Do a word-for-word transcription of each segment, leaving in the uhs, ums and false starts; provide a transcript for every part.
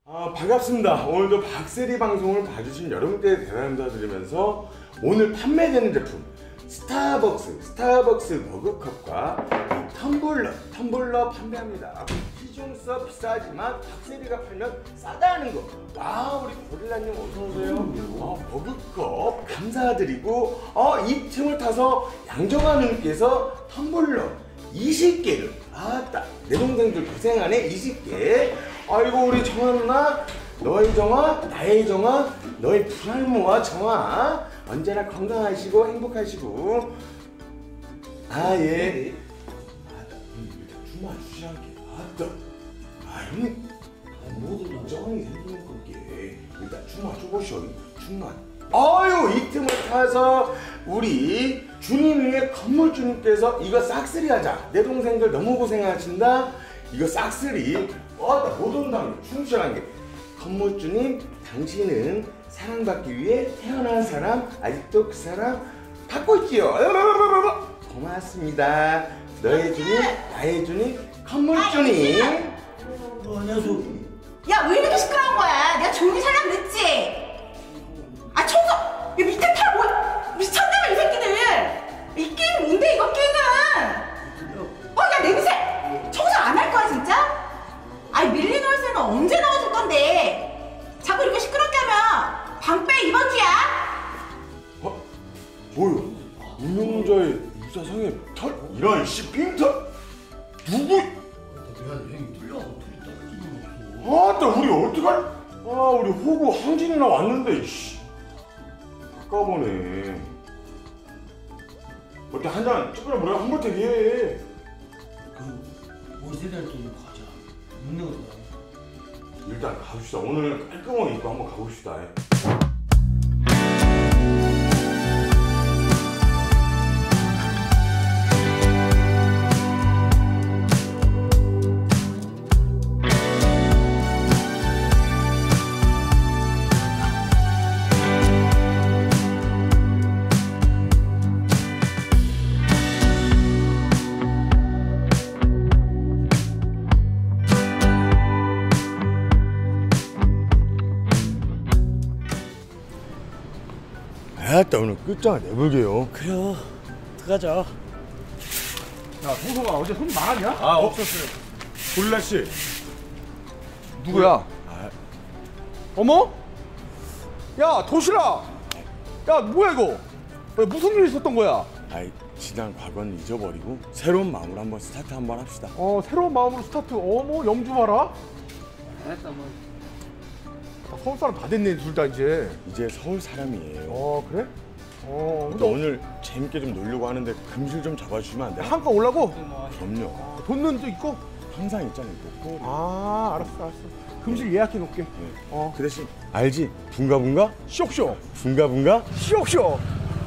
아, 반갑습니다. 오늘도 박세리 방송을 봐주신 여러분께 대단히 감사드리면서 오늘 판매되는 제품 스타벅스 스타벅스 머그컵과 텀블러 텀블러 판매합니다. 시중서 비싸지만 박세리가 팔면 싸다는 거. 와, 우리 고릴라님 어서오세요. 어, 머그컵 감사드리고 어, 이 틈을 타서 양정아님께서 텀블러 이십 개를 아따 내 동생들 고생하네. 이십 개. 아이고 우리 정아 누나, 너의 정아 나의 정아, 너의 불알모와 정아 언제나 건강하시고 행복하시고. 아 예. 아따 일단 주마 주시란게. 아따 아 형님 모두 정이 생기는 거게 일단 주마 줘보시오. 주마. 아유 이 틈을 타서 우리 주님의 건물주님께서 이거 싹쓸이 하자. 내 동생들 너무 고생하신다. 이거 싹쓸이. 어나 못 온다며 충실한 게. 건물주님 당신은 사랑받기 위해 태어난 사람 아직도 그 사람 받고 있지요. 고맙습니다. 너의 주님 나의 주님 건물주님. 어, 녀석. 야, 왜 이렇게 시끄러운 거야? 내가 조용히 살려면 됐지? 아, 청소! 야, 밑에 탈 뭐야? 미쳤나봐, 이 새끼들! 이 게임 뭔데, 이거 게임은? 어, 야, 냄새! 청소 안 할 거야, 진짜? 아니, 밀린 월세는 언제 넣어줄 건데? 자꾸 이렇게 시끄럽게 하면 방 빼, 이번 주야! 어? 뭐요? 운영자의 유사상의 털? 이런 씨 빙털? 누구? 내가 형이 뚫려고 둘이 떨어지는 거 없어. 아따 우리 어떡할? 아 우리 호구 항진이나 왔는데 씨 아까보네. 어때 한잔 찌그러 물에 한 번씩 해. 그 월세달 돈 가자. 먹는 거다. 일단 가봅시다. 오늘 깔끔하게 입고 한번 가봅시다. 아따 오늘 끝장을 내볼게요. 그래. 들어가자. 야 동서가 어제 손 많았냐? 아 없었어요. 고릴라씨 누구야? 아, 어머? 야 도시락! 야 뭐야 이거? 야, 무슨 일 있었던 거야? 아이 지난 과거는 잊어버리고 새로운 마음으로 한번 스타트 한번 합시다. 어 새로운 마음으로 스타트. 어머 영주 봐라. 알았다 뭐. 아, 서울 사람 다 됐네 둘 다 이제. 이제 서울 사람이에요. 어 그래? 어 근데 오늘 재밌게 좀 놀려고 하는데 금실 좀 잡아주시면 안 돼요? 한가 올라고? 그럼요. 돈은 또 있고? 항상 있잖아요. 또. 아 알았어 알았어. 금실 예약해 놓을게. 네. 어 그 대신 알지? 붕가붕가? 쇼쇼 붕가붕가? 쇼쇼.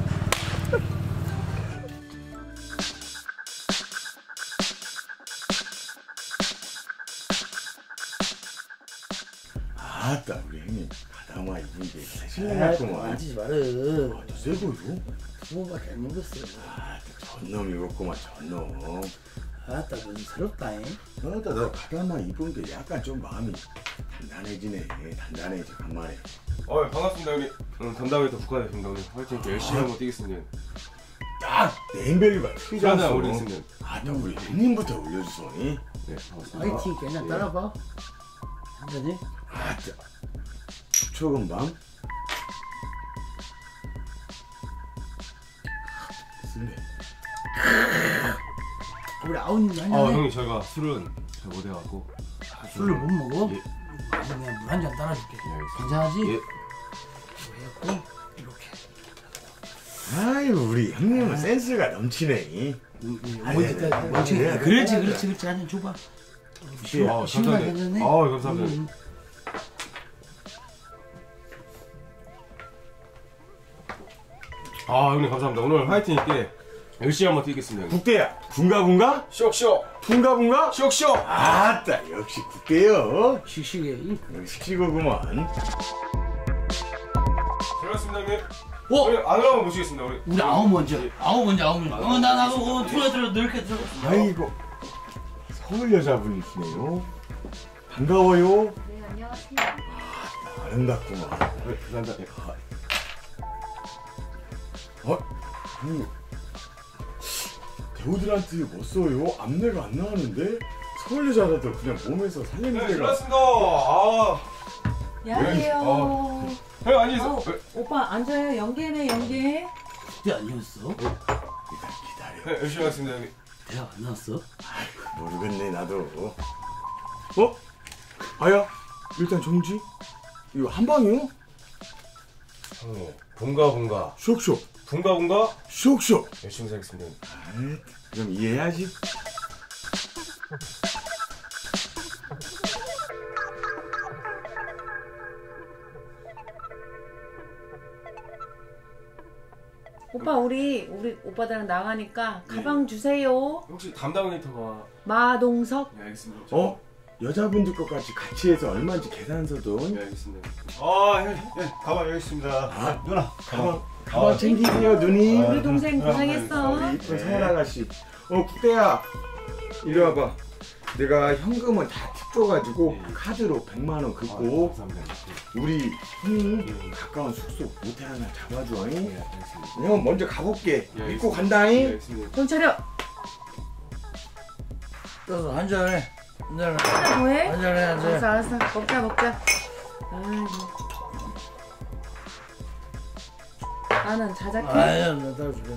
아따 우리 형님 가다마 입은 게 신랑같구만. 만지지 말어. 아또 새거요? 두 번밖에 안 먹었어. 아따 전놈 입었구만 전놈. 아따 넌 새롭다잉. 아따 나 가다마 입은 게 약간 좀 마음이 단단해지네. 단단해져 간만에. 어 반갑습니다 형님. 응, 담당회사 국가대표입니다. 오늘 화이팅 있게 열심히 한번 뛰겠습니다. 딱 네임밸류가 시간을 틀리잖아. 올리겠습니다. 아따 우리 형님부터 올려주소. 네 반갑습니다. 화이팅 그냥 따라봐. 한잔해. 아따 초금방 쓸래. 우리 아우님 아 한잔해. 형님 저희가 술은 잘 못해갖고 술을 못 먹어? 예. 그럼 그냥 물 한 잔 따라줄게. 예, 알겠습니다. 괜찮아지? 예. 이거 해갖고 이렇게. 아유 우리 형님은 센스가 넘치네. 어디 다 그렇지 그래, 그렇지 그렇지 그렇지 한잔 줘봐. 아 신발 감사합니다. 괜찮네? 아 감사합니다. 음. 아 형님 감사합니다. 오늘 화이팅 있게 열심히 한번 뛰겠습니다. 형님. 국대야. 붕가붕가? 쇼쇼 붕가붕가? 쇼쇼. 아따 역시 국대요. 씩씩해. 식시고구만. 잘했습니다 형님. 어? 우리 안으로 한번 모시겠습니다 우리. 우리 아우 먼저. 아우 먼저 아우 먼저. 어나 나도 어, 들어 들어 넓게 들어. 아이고 서울 여자분이시네요. 반가워요. 네, 안녕하세요. 아름답구만. 왜 그간다. 어? 그 배우들한테 뭐 써요? 앞내가 안 나가는데? 서울 여자라도 그냥 몸에서 살리는 네, 데가. 들어왔습니다. 아, 안녕하세요. 형 아니 있어. 어, 오빠 앉아요. 연계네 연계. 그때 아니었어? 일단 기다려. 네, 열심히 하겠습니다 형님. 대학 안 나왔어? 모르겠네 나도. 어? 아야 일단 정지. 이거 한 방이요? 형님, bun가 bun가, 쇽쇽 bun가 bun가 쇽쇽. 열심히 살겠습니다 형님. 아이, 그럼 이해해야지. 오빠 우리 우리 오빠들랑 나가니까 가방 주세요. 혹시 담당 웨이터가? 마동석. 네 알겠습니다. 어? 여자분들 것까지 같이 해서 얼마인지 계산서도. 네 알겠습니다. 아, 예, 예, 가방 여기 있습니다. 아, 누나, 가방 가방 챙기세요 누님. 우리 동생 고생했어. 우리 이쁜 서울 아가씨. 어 국대야 이리 와봐. 내가 현금은 다 팁 줘가지고 카드로 백만 원 긁고 감사합니다. 우리 형님 가까운 숙소 모텔 하나 잡아줘. 잉? 네 알겠습니다. 형 먼저 가볼게. 예, 믿고 네 간다잉. 알겠습니다. 돈 차려. 너도 한잔해. 한잔해. 하나 더해? 한잔해, 한잔해. 알았어 알았어. 먹자 먹자. 아이고. 나는 자작해. 아니야, 나 따라줄게.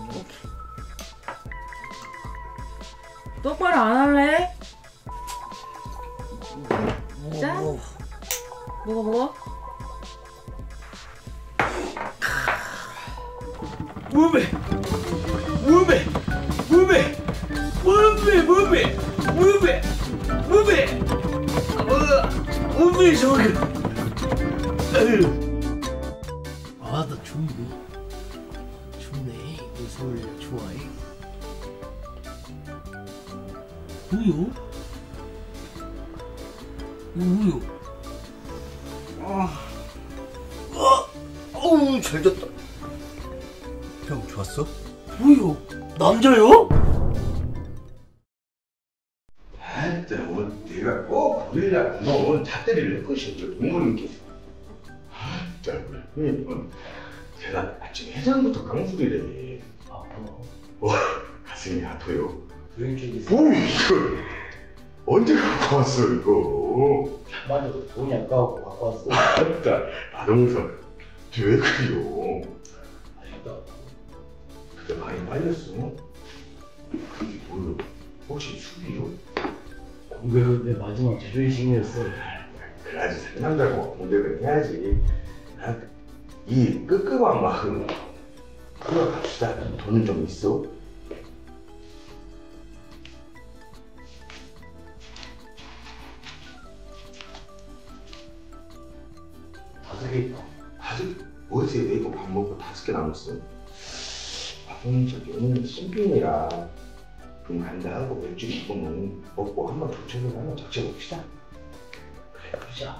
똑바로 안 할래? 짠. 뭐, 먹어 먹어. 무배, 무배, 무배, 무배, 무배, 무배, 무배. 어, 무배 저기. 아, 나 좋네. 좋네. 이 서울 좋아해. 우유? 우유. 아, 아, 어우 잘 잤다. 형 좋았어? 우유 남자요? 아, 진짜 오늘 내가 꼭 보리려고 너 오늘 잣대를 낼 것이 동물님께. 아, 진짜 그래. 형님, 제가 아침 해장부터 강술이래. 아파. 와, 가슴이 아파요. 여행 쪽에 뭐 이거 언제 갖고 왔어 이거? 맞아, 돈이 아까워 갖고 왔어. 맞다, 마동석. 왜 그래요? 아니다. 그때 많이 빨렸어. 그게 뭐요? 혹시 술이요? 공부해 내 마지막 제조의식이었어. 그래야지 상남자고 공대를 해야지. 아, 이 끄끄한 마음 풀어갑시다. 돈 좀 있어? 다섯 개 있다. 다섯 어제 내고 밥 먹고 다섯 개 남았어. 아버님 저기 오늘 신빙이라 좀 간다 하고 맥주 이거는 먹고 한번 도착을 한번 적셔봅시다. 그래, 보자.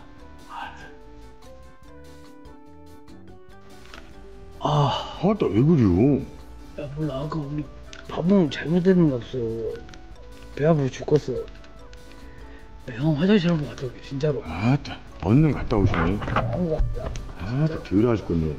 아, 아따 왜 그래요? 야 몰라. 아까 우리 밥은 잘못된 거 없어. 배 아프고 죽겠어. 야, 형 화장실 한번 갔다 올게 진짜로. 아따 얼른 갔다 오시네. 안 가. 아따 더러워 죽겠네.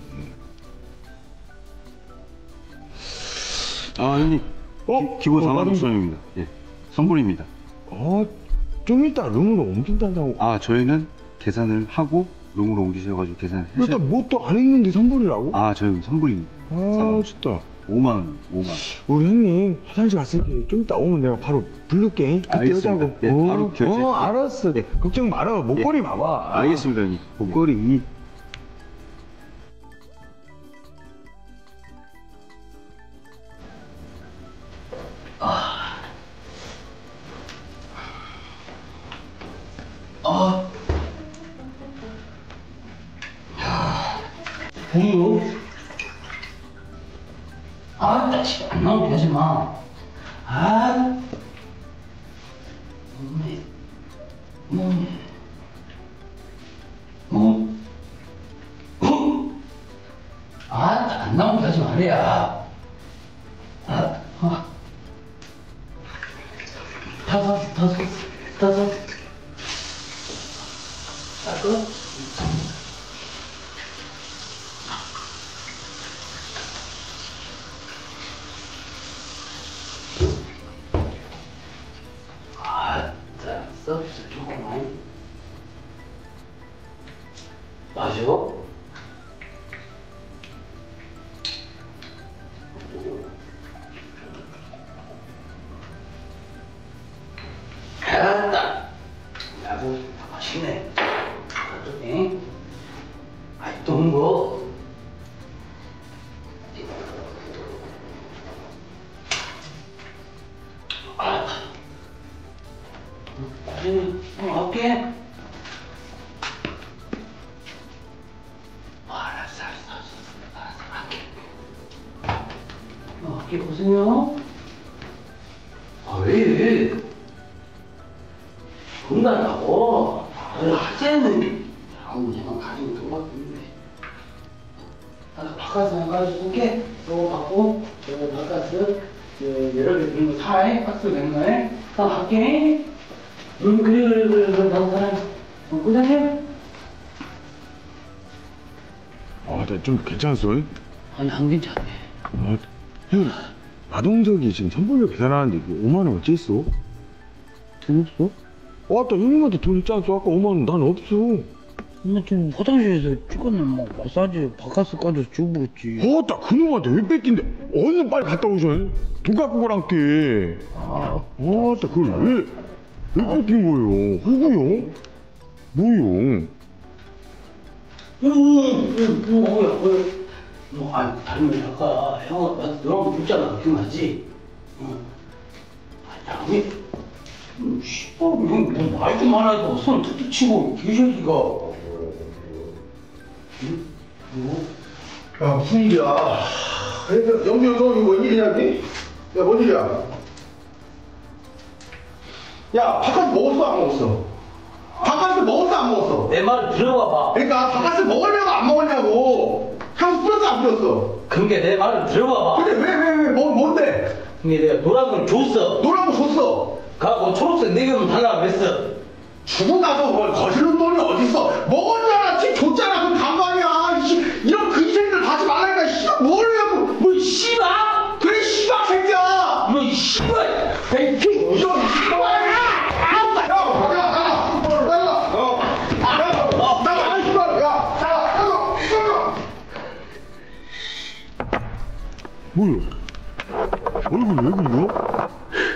아, 형님. 어? 기본 어, 사만 나름- 육천 원입니다. 예. 선불입니다. 어, 좀 이따 룸으로 옮긴다고. 아, 저희는 계산을 하고 룸으로 옮기셔가지고 계산을 일단 하셔. 뭐또 안 했는데 선불이라고? 아, 저희 선불입니다. 아, 진짜. 오만 원, 오만 원. 우리 형님 화장실 갔으니까 좀 이따 오면 내가 바로 부를게. 그때 알겠습니다. 오자고. 예, 어, 바로 결제. 어, 알았어. 예. 걱정 말아. 목걸이 봐봐. 알겠습니다, 형님. 목걸이. 아, 우유. 아, 다시 안 나오게 하지 마. 아, 몸이, 몸이, 몸, 몸. 아, 안 나오게 하지 말이야. 아, 아. 다섯, 다섯, 다섯. 아, 끊어. 아, 자, 서비스 좋구만. 마셔? 잘한다. 야구 맛있네. 응? 아이 또 뭐? 아, 응, 할게. 알았어, 알았어, 알았어, 알았어, 할게. 어, 할게 보세요. 아 왜? 혼난다고? 하재는 아무 얘만 가지고 돌아왔는데 나 바깥에서 한 가지 볼게. 이거 받고 이거 바깥에서 여러 개 들은 거 사해. 박스 된 거에 나 갈게. 응 그래 그래 그래 그래 다른 사람 어, 고생해. 아, 나 좀 괜찮았어? 아니 안 괜찮네. 아, 형, 마동석이 지금 선불로 계산하는데 이거 오만 원 어째 있어? 돈 없어? 어, 아까 형님한테 돈 있지 않았어? 아까 오만 원 난 없어. 나 지금 화장실에서 찍었네. 막 마사지 바카스 까져서 주부랬지. 어, 나 그놈한테 왜 뺏긴데? 얼른 빨리 갔다 오셔. 돈 갖고 오란게. 아, 아, 나 그걸 왜, 왜 뺏긴 거예요? 누구요? 뭐요? 응, 뭐야, 뭐야. 너, 아, 닮은 아까 형아, 나 너랑 묻잖아. 기억나지? 응. 아, 야, 왜, 음, 씨발, 형, 뭐, 나이 좀 많아도 손 툭툭 치고, 개새끼가. 응? 뭐? 야, 무슨 일이야? 그러니까 영주 너 이거 웬일이냐, 니? 야, 뭔 일이야? 야, 바깥에 먹었어, 안 먹었어? 바깥에 먹었어, 안 먹었어? 내 말을 들어봐봐. 그러니까 바깥에 먹으려고 안 먹었냐고? 향수 뿌렸어, 안 뿌렸어? 그게 내 말을 들어봐봐. 근데 왜, 왜, 왜, 뭐, 뭔데? 근데 내가 노란 걸 줬어. 노란 거 줬어. 가고 초록색 네 개만 달라고 했어. 주고 나서 뭘 거실로 돈이 어딨어? 먹었잖아, 집 줬잖아, 그럼 간 거 아니야? 씨, 이런 근생들 하지 말라니까, 씨, 뭘 하고, 뭐, 씨발! 그래, 씨발 새끼야! 뭐, 씨발! 에이, 피! 이런 씨발! 야! 야! 나가! 나가! 어! 나가! 어! 나가! 씨발! 야! 나가! 나가! 나가! 뭐야? 얼굴 왜 그려?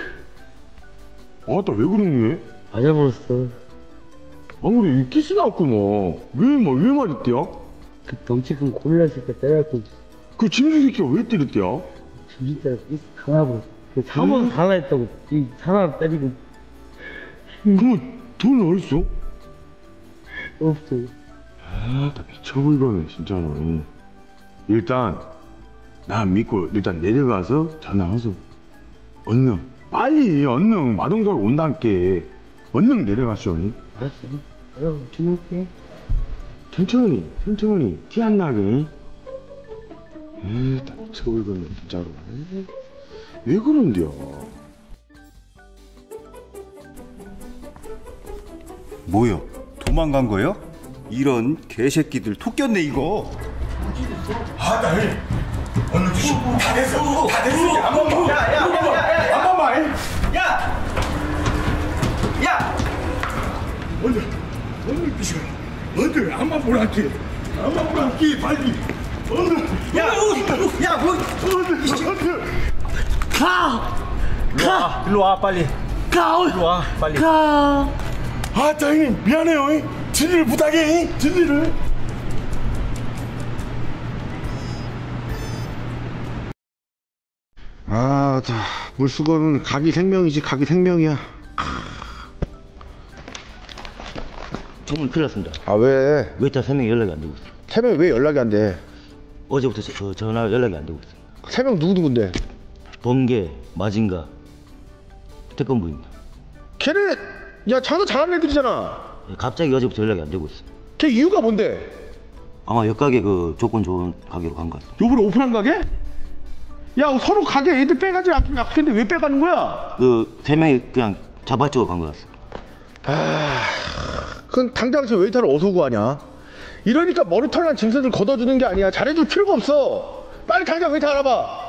아따 왜 그러니? 맞아버렸어. 안 그래, 이 키스 나왔구나. 왜, 막, 왜 맞았대요? 그 덩치 큰 고릴라 새끼 때려갖고 그 짐승 새끼가 왜 때렸대요? 진짜 강화버렸어. 그 사번 달라 했다고 이 사람 때리고. 그러면 돈 어딨어? 없어. 아, 나 미쳐버리겠네, 진짜로. 일단, 나 믿고, 일단 내려가서 전화하소. 얼른, 빨리, 얼른, 마동석 온다니까. 얼른 내려가시오. 알았어. 내가 주문할게. 천천히, 천천히, 티 안 나게. 에이, 나 미쳐버리겠네, 진짜로. 에이, 왜 그런데요? 뭐요? 도망간 거요? 이런 개새끼들 토꼈네 이거. 아, 나 왜? 얼른 주시. 다 됐어, 다 됐어. 한 번만. 야, 야, 야, 야, 야, 한 번만. 야! 야! 얼른, 얼른 주시. 얼른, 한번 보란게. 한번 보란게, 빨리. 얼른. 야! 야, 뭐! 얼른. 가! 가! 일로 와, 빨리. 가! 일로 와, 빨리. 가! 아, 형님 미안해요. 진리를 부탁해. 진리를. 아, 자, 물수건은 각이 생명이지, 각이 생명이야. 정말 큰일 났습니다. 아, 왜? 외타 세 명이 연락이 안 되고 있어요. 세 명 왜 연락이 안 돼? 어제부터 저, 전화 연락이 안 되고 있어요. 세 명 누구누군데? 번개, 마징가, 태권부입니다. 걔네, 야, 장사 잘하는 애들이잖아. 갑자기 어제부터 연락이 안 되고 있어요. 걔 이유가 뭔데? 아마 옆가게 그 조건 좋은 가게로 간 것 같습니다. 요번에 오픈한 가게? 야, 서로 가게 애들 빼가지 않긴 않겠는데 왜 빼가는 거야? 그 세 명이 그냥 자발적으로 간 것 같습니다. 아, 그건 당장 저 웨이터를 어디서 구하냐? 이러니까 머리털난 짐승들 걷어주는 게 아니야. 잘해줄 필요가 없어. 빨리 당장 웨이트 알아봐.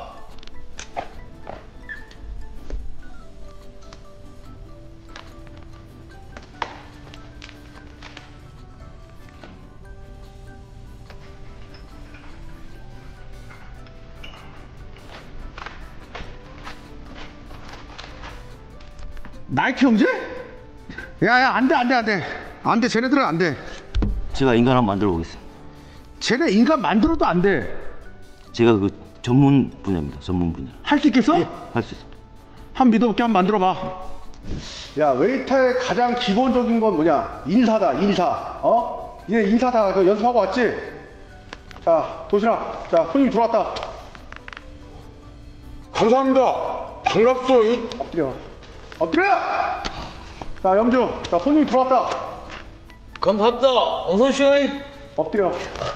나이키 형제? 야야 안돼 안돼 안돼 안돼 쟤네들은 안돼. 제가 인간 한번 만들어 보겠습니다. 쟤네 인간 만들어도 안돼. 제가 그 전문 분야입니다. 전문 분야. 할 수 있겠어? 예, 할 수 있습니다. 한 믿어볼게. 한번 만들어봐. 야 웨이터의 가장 기본적인 건 뭐냐? 인사다 인사. 어? 얘 인사다. 그 연습하고 왔지? 자 도시락. 자 손님 들어왔다. 감사합니다. 반갑소. 엎드려. 엎드려! 자 영주. 자 손님 들어왔다. 감사합니다. 어서오시오. 엎드려.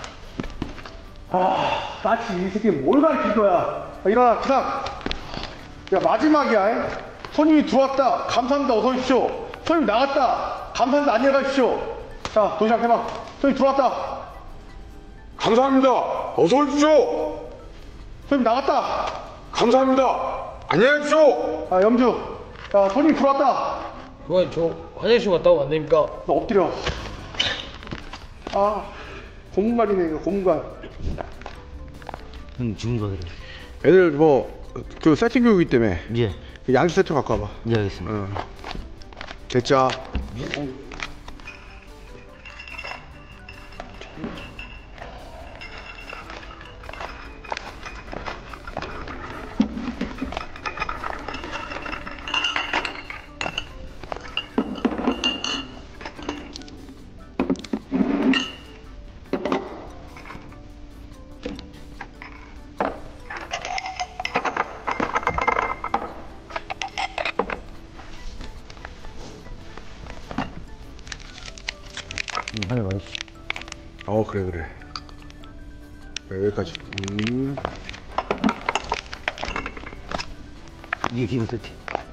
아 까치 이 새끼 뭘 가르칠 거야. 자, 일어나 기상. 야 마지막이야. 손님이 들어왔다. 감사합니다. 어서 오십시오. 손님 나갔다. 감사합니다. 안녕히 가십시오. 자 도시락 해봐. 손님 들어왔다. 감사합니다. 어서 오십시오. 손님 나갔다. 감사합니다. 안녕히 계십시오. 아 염주. 자 손님 들어왔다. 뭐야 저 화장실 갔다 오면 안 됩니까? 너 엎드려. 아 고문관이네 이거 고문관. 형 지금 가기로. 애들 뭐 그 세팅 교육이기 때문에 예. 양주 세트 갖고 와봐. 예 알겠습니다. 응. 됐자. 하늘 많이. 어 그래 그래. 네, 여기까지. 음. 이게 기본 세팅.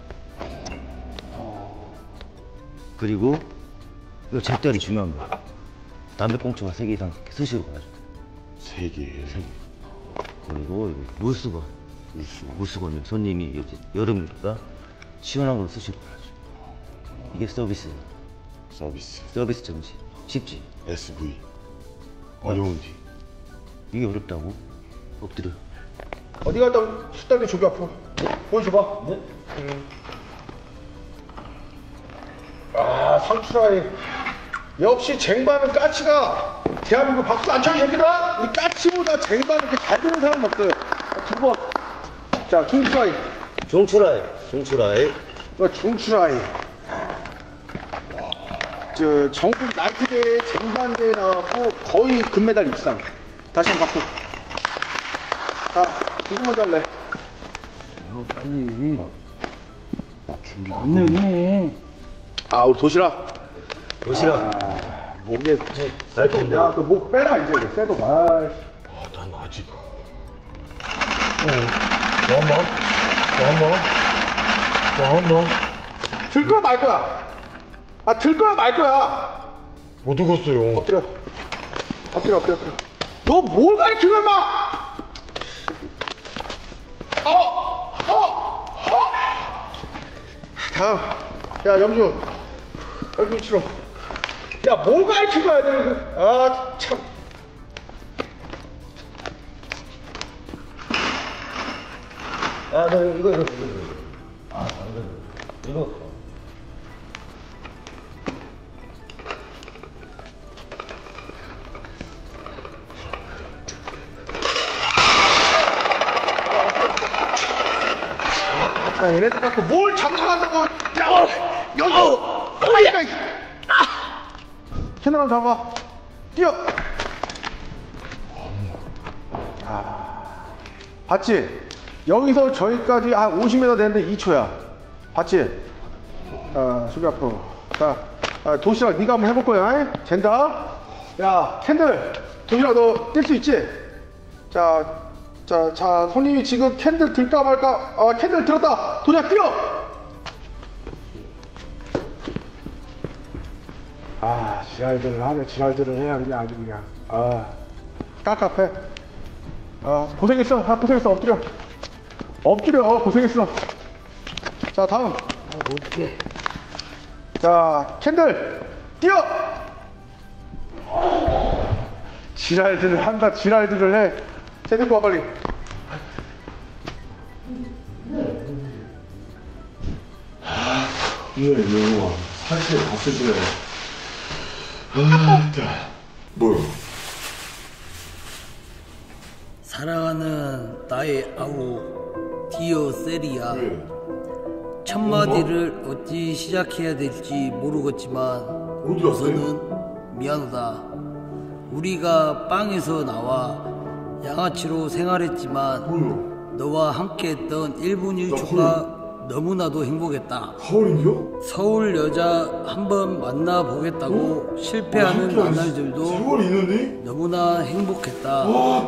그리고 이거 절대로 중요한 거. 담배꽁초가 세 개 이상 수시로 가야죠. 세 개. 세 개. 그리고 이거 물수건. 물수건. 물수건을 손님이 이제 여름이니까 시원한 걸 수시로 가야죠. 이게 서비스. 서비스. 서비스 정신. 쉽지? 에스브이. 어려운지. 이게 어렵다고? 엎드려. 어디 갔다 숙달대 저기 앞으로. 보여줘봐. 네? 음. 아 상추라이. 역시 쟁반은 까치가 대한민국 박수 안 쳐이 새끼들아. 이 까치보다 쟁반 이렇게 잘 되는 사람 없어요. 두 번. 자 중추라이. 중추라이. 중추라이. 이거 중추라이. 저 전국 나이트 대회 쟁반 대회 나왔고 거의 금메달 입상. 다시 한번 박수. 자 누구 먼저 할래? 이거 빨리. 안내 해. 아 우리 도시락. 도시락. 아, 목에 쇠도. 야그 목 빼라 이제 이거 쇠도. 아. 아난 아직. 뭐 한 번? 뭐 한 번? 뭐 한 번? 들 거야 말 거야? 아 들 거야 말 거야? 못 익었어요. 엎드려. 엎드려 엎드려 엎드려. 너 뭘 가르치는 인마? 어! 어! 어! 다음. 야 영주. 얼굴 치러. 야 뭘 가르친 거야 너? 아 참. 아, 너 이거 이거 이거. 아, 이거 이거. 야 얘네들 갖고 뭘 장난한다고. 야 여기. 빨리 가. 캐나랑 잡아. 뛰어. 아, 봤지? 여기서 저기까지 한 오십 미터 되는데 이 초야. 봤지? 아, 저기 앞으로. 자, 아, 도시락 네가 한번 해볼 거야. 잰다. 야, 캔들. 도시락 너 뛸 수 있지? 자, 자, 자, 손님이 지금 캔들 들까 말까? 아, 캔들 들었다. 도시락 뛰어. 아 지랄들을 하네. 지랄들을 해야 그냥 아주 그냥. 아 깝깝해. 아 고생했어. 아 고생했어. 엎드려. 엎드려. 고생했어. 자 다음. 아, 어떡해. 자 캔들 뛰어. 지랄들을 한다. 지랄들을 해. 쟤 데리고 와 빨리. 오늘 이거 사실 다 쓰시네. 아, 뭐요? 사랑하는 나의 아우 디어 세리야. 첫 마디를 어찌 시작해야 될지 모르겠지만 우선은 미안하다. 우리가 빵에서 나와 양아치로 생활했지만 너와 함께했던 일 분 일 초가 너무나도 행복했다. 서울인데요? 서울 여자 한번 만나보겠다고 어? 실패하는 어, 나날들도 세월이 있는데? 너무나 행복했다.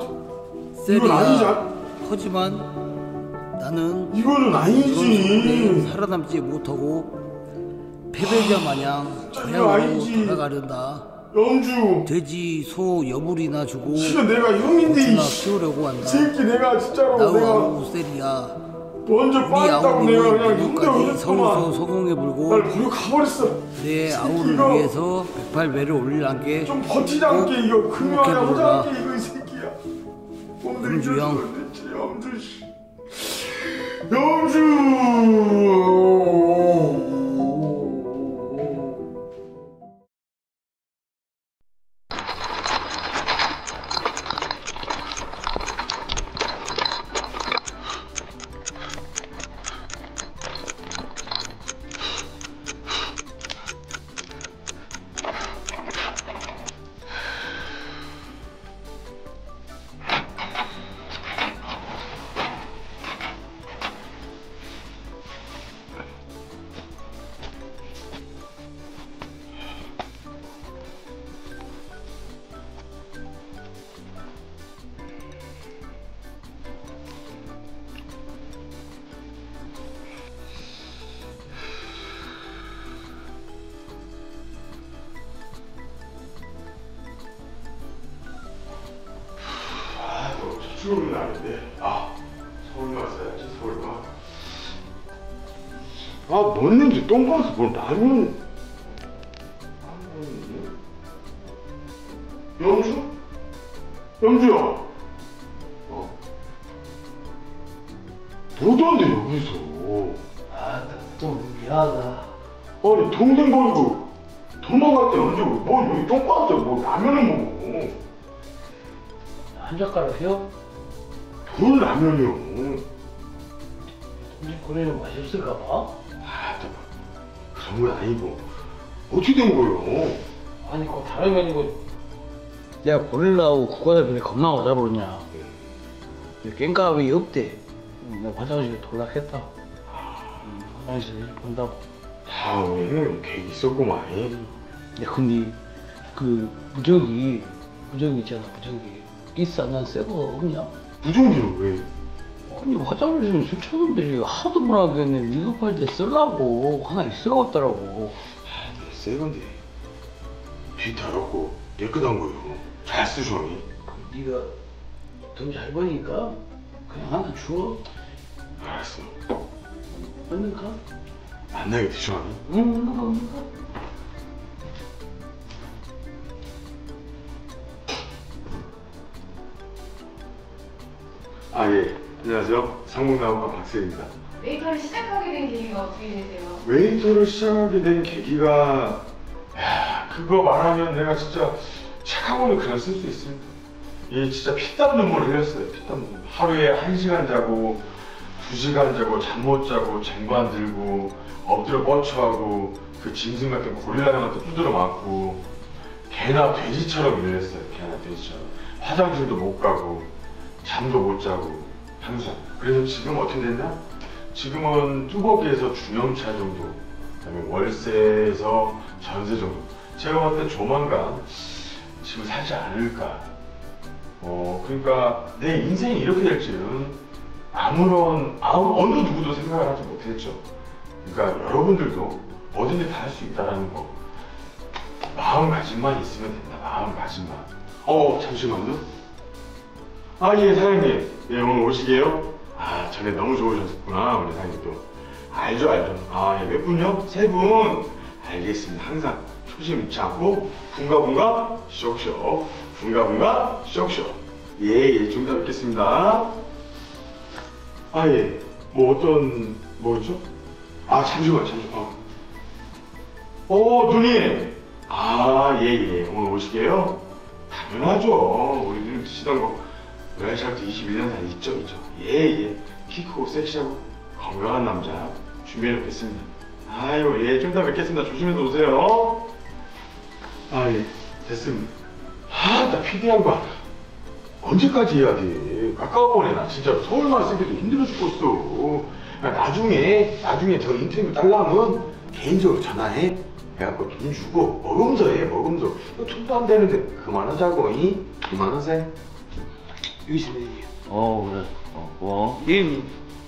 세리야. 하지만 나는 이거는 아니지. 살아남지 못하고 패배자 마냥 고향으로 아니지. 돌아가련다. 영주. 돼지, 소, 여불이나 주고 진짜 내가 형인데 나 키우려고 한다. 새끼 내가 진짜로 나우 내가 아우 세리야. 먼저 우리 빠졌다고 내가 그냥 아우님은 힘들어 누구까지 서울서 그랬구만. 소공에 불고 날 버리고 가버렸어. 내 아우를 새끼가. 위해서 백팔 배를 올리란 게 좀 버티자 함께 이거 금요하냐 행복해보라. 하자 함께 이거 이 새끼야. 오늘 영주 이거 형. 죽었네, 영주 씨. 영주. 서울은 아닌데. 아, 서울 왔어야지, 서울 와. 아, 뭔 냄새 똥가스 뭘 라면. 영주? 영주야. 어. 뭐던데 여기서. 아, 또 미안하다. 아니 동생 버리고 도망갈 때 언제 뭐 여기 똥가스 뭐 라면을 먹어. 한 젓가락이요? 뭘 라면이요? 근데 그래는 맛있을까 봐? 아, 또 그런 건 아니고 어떻게 된 거예요? 아니 그 다름이 아니고 내가 고릴라하고 국가대표에 겁나 오다 버렸냐. 깽값이 없대. 내가 화장실에 돌락했다. 음, 화장실 본다고. 아, 오늘 계획 있었구만. 야, 근데 그 무전기 무전기 있잖아, 무전기. 비싼 난 새거 없냐? 무전기를 왜? 아니 화장실에 수천원들이 하도 못하겠네. 위급할 때 쓰려고 하나 있어가 없더라고. 아, 새 건데 빚 달았고 깨끗한 거요. 잘 쓰셔니? 네가 돈 잘 버니까 그냥 하나 줘. 알았어. 얼른 가. 만나게 되셔니? 응, 얼른 가, 얼른 가. 아, 예. 안녕하세요. 상목나무가 박세입니다. 웨이터를 시작하게 된 계기가 어떻게 되세요? 웨이터를 시작하게 된 계기가, 야, 그거 말하면 내가 진짜 책 한 권을 그냥 쓸 수 있습니다. 이 진짜 피땀 눈물을 흘렸어요. 피땀 눈물. 하루에 한 시간 자고 두 시간 자고 잠 못 자고 쟁반 들고 엎드려 뻗쳐하고 그 짐승 같은 고릴라한테 두드려 맞고 개나 돼지처럼 일했어요. 개나 돼지처럼. 화장실도 못 가고 잠도 못 자고 항상. 그래서 지금 어떻게 됐냐? 지금은 뚜벅이에서 중형차 정도, 그다음에 월세에서 전세 정도. 제가 봤을 때 조만간 집을 사지 않을까. 어, 그러니까 내 인생이 이렇게 될 줄은 아무런 아무 어느 누구도 생각을 하지 못했죠. 그러니까 여러분들도 뭐든지 다 할 수 있다라는 거. 마음가짐만 있으면 된다. 마음가짐만. 어, 잠시만요. 아, 예, 사장님. 예, 오늘 오시게요? 아, 전에 너무 좋으셨구나, 우리 사장님 또. 알죠, 알죠. 아, 예, 몇 분요? 세 분. 알겠습니다. 항상 초심 잃지 않고 분가분가 쇼쇼. 분가분가 쇼쇼. 예, 예, 좀 이따 뵙겠습니다. 아, 예. 뭐 어떤, 뭐였죠? 아, 잠시만, 잠시만. 어, 어 누님. 아, 예, 예. 오늘 오시게요? 당연하죠. 우리 누님 드시던 거 웰샤프트 이십일 년 산 있죠, 있죠. 예, 예. 키 크고 섹시하고 건강한 남자 준비해놓겠습니다. 아유, 예. 좀 이따 뵙겠습니다. 조심해서 오세요. 아, 예. 됐습니다. 아, 나 피디 양반. 언제까지 해야 돼? 가까워보네. 나 진짜 서울만 쓰기도 힘들어 죽겠어. 나중에, 나중에 저 인터뷰 달라면 개인적으로 전화해. 해갖고 돈 주고 먹으면서 해, 먹으면서. 돈도 안 되는데 그만하자고, 이? 그만하세요. 여기 있습니다, 형님. 어, 그래. 어, 고마워. 예, 형님.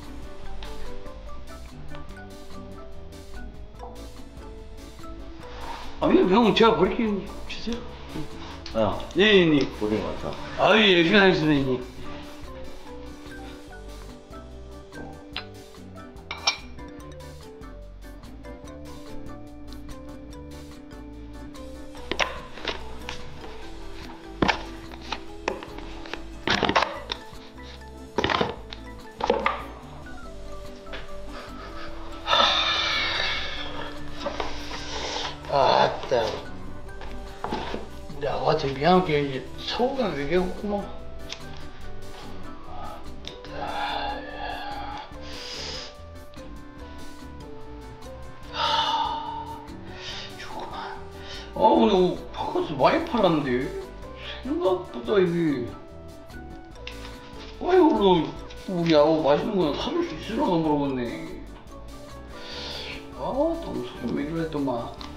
아, 형, 제가 버릴게요, 형님. 주세요. 야, 예, 형님. 고생 많다. 아, 예, 열심히 하겠습니다, 형님. 아따, 우리 아가한테 미안한 게 이제 서울은 외계였구만. 좋구만. 아, 오늘 바깥에서 많이 팔았는데 생각보다 이게 아이고, 우리 아가 맛있는 거는 사줄 수 있으려나 모르겠네. 아, 너무 소리 왜 그랬더만.